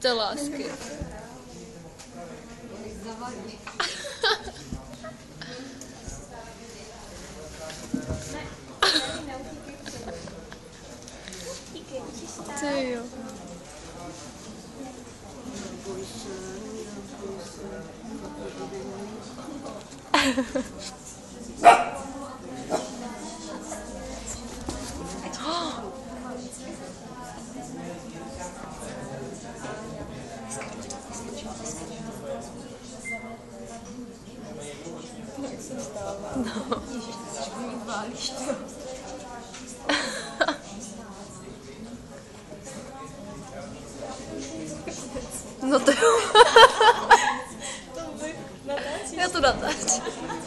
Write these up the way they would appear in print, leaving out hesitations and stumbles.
té lásky. Ty jo. No. No to jo. Já to natáčím.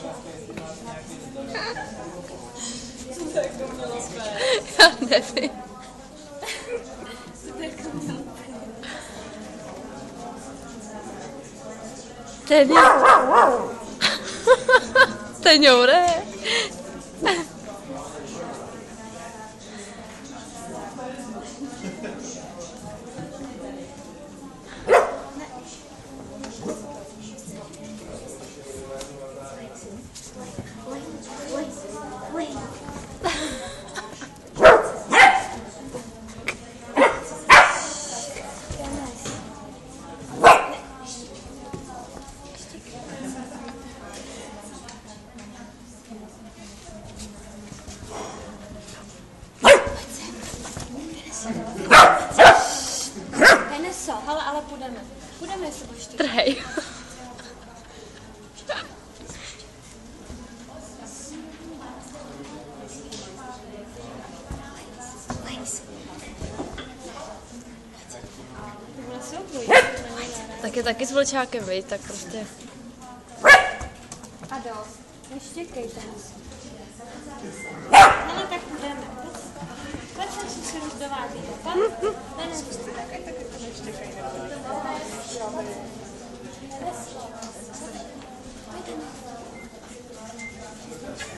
Co to jako mělo být? Já nevím. Co to jako mělo být? Teňoure. Neso, ale půjdeme. Půjdeme, jestli budeš ty. Trhej. Tak je taky s vlčákem, viď? Tak prostě. A dost. Neštěkej teraz. Ale tak půjdeme. Pojď se rozdovádit. Pojď.